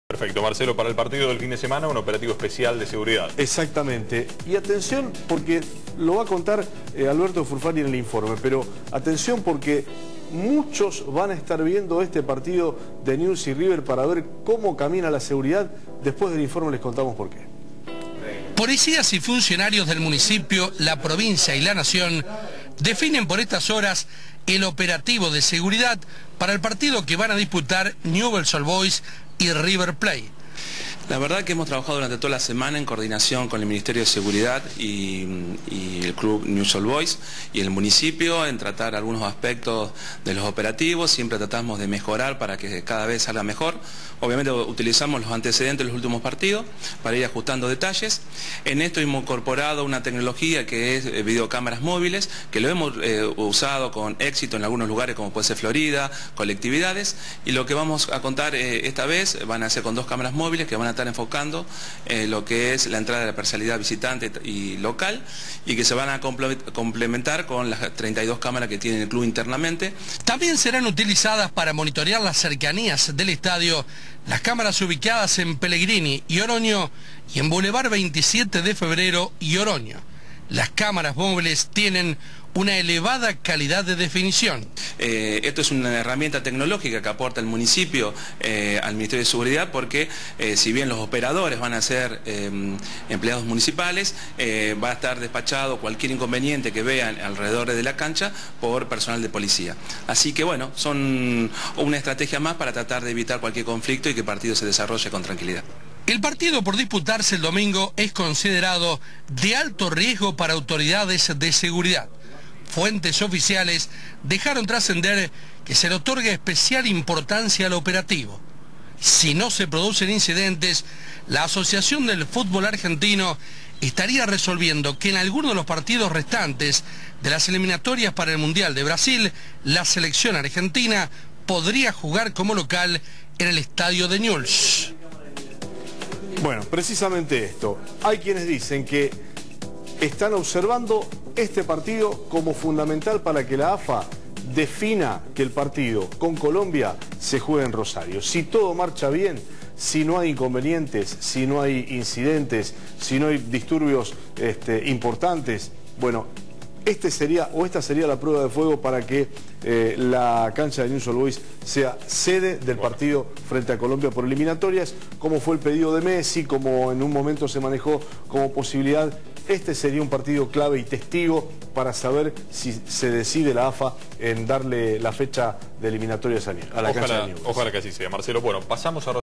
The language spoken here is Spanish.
Perfecto, Marcelo, para el partido del fin de semana, un operativo especial de seguridad. Exactamente. Y atención, porque lo va a contar Alberto Furfari en el informe, pero atención porque muchos van a estar viendo este partido de Newell's y River para ver cómo camina la seguridad. Después del informe les contamos por qué. Policías y funcionarios del municipio, la provincia y la nación definen por estas horas el operativo de seguridad para el partido que van a disputar Newell's Old Boys y River Plate. La verdad que hemos trabajado durante toda la semana en coordinación con el Ministerio de Seguridad y el Club Newell's Old Boys y el municipio en tratar algunos aspectos de los operativos. Siempre tratamos de mejorar para que cada vez salga mejor. Obviamente utilizamos los antecedentes de los últimos partidos para ir ajustando detalles. En esto hemos incorporado una tecnología que es videocámaras móviles, que lo hemos usado con éxito en algunos lugares como puede ser Florida, colectividades, y lo que vamos a contar esta vez van a ser con 2 cámaras móviles que van a estar enfocando lo que es la entrada de la parcialidad visitante y local, y que se van a complementar con las 32 cámaras que tiene el club internamente. También serán utilizadas para monitorear las cercanías del estadio las cámaras ubicadas en Pellegrini y Oroño y en Boulevard 27 de Febrero y Oroño. Las cámaras móviles tienen una elevada calidad de definición. Esto es una herramienta tecnológica que aporta el municipio al Ministerio de Seguridad porque si bien los operadores van a ser empleados municipales, va a estar despachado cualquier inconveniente que vean alrededor de la cancha por personal de policía. Así que bueno, son una estrategia más para tratar de evitar cualquier conflicto y que el partido se desarrolle con tranquilidad. El partido por disputarse el domingo es considerado de alto riesgo para autoridades de seguridad. Fuentes oficiales dejaron trascender que se le otorga especial importancia al operativo. Si no se producen incidentes, la Asociación del Fútbol Argentino estaría resolviendo que en alguno de los partidos restantes de las eliminatorias para el Mundial de Brasil, la selección argentina podría jugar como local en el estadio de Newell's. Bueno, precisamente esto. Hay quienes dicen que están observando este partido como fundamental para que la AFA defina que el partido con Colombia se juegue en Rosario. Si todo marcha bien, si no hay inconvenientes, si no hay incidentes, si no hay disturbios importantes, bueno, esta sería la prueba de fuego para que la cancha de Newell's Old Boys sea sede del partido frente a Colombia por eliminatorias, como fue el pedido de Messi, como en un momento se manejó como posibilidad. Este sería un partido clave y testigo para saber si se decide la AFA en darle la fecha de eliminatorias a la cancha de Newell's. Ojalá que así sea, Marcelo. Bueno, pasamos a